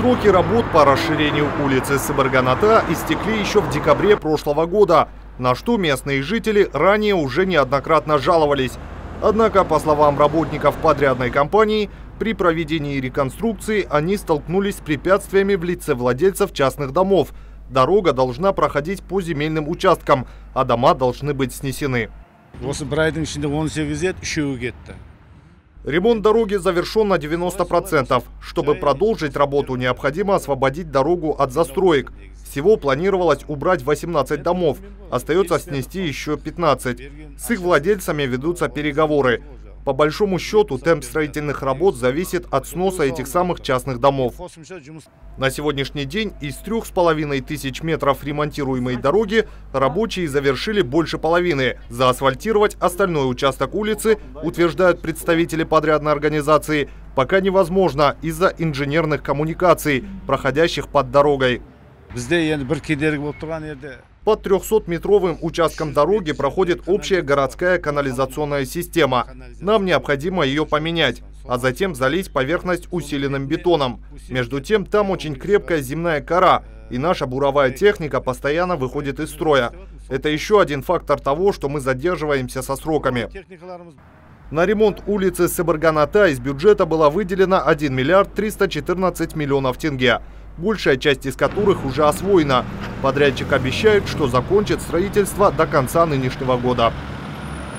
Сроки работ по расширению улицы Сыбырган-Ата истекли еще в декабре прошлого года, на что местные жители ранее уже неоднократно жаловались. Однако, по словам работников подрядной компании, при проведении реконструкции они столкнулись с препятствиями в лице владельцев частных домов. Дорога должна проходить по земельным участкам, а дома должны быть снесены. Ремонт дороги завершен на 90%. Чтобы продолжить работу, необходимо освободить дорогу от застроек. Всего планировалось убрать 18 домов. Остается снести еще 15. С их владельцами ведутся переговоры. По большому счету, темп строительных работ зависит от сноса этих самых частных домов. На сегодняшний день из 3500 метров ремонтируемой дороги рабочие завершили больше половины. Заасфальтировать остальной участок улицы, утверждают представители подрядной организации, пока невозможно из-за инженерных коммуникаций, проходящих под дорогой. Под 300-метровым участком дороги проходит общая городская канализационная система. Нам необходимо ее поменять, а затем залить поверхность усиленным бетоном. Между тем, там очень крепкая земная кора, и наша буровая техника постоянно выходит из строя. Это еще один фактор того, что мы задерживаемся со сроками. На ремонт улицы Сыбырган-Ата из бюджета было выделено 1 миллиард 314 миллионов тенге. Большая часть из которых уже освоена. Подрядчик обещает, что закончит строительство до конца нынешнего года.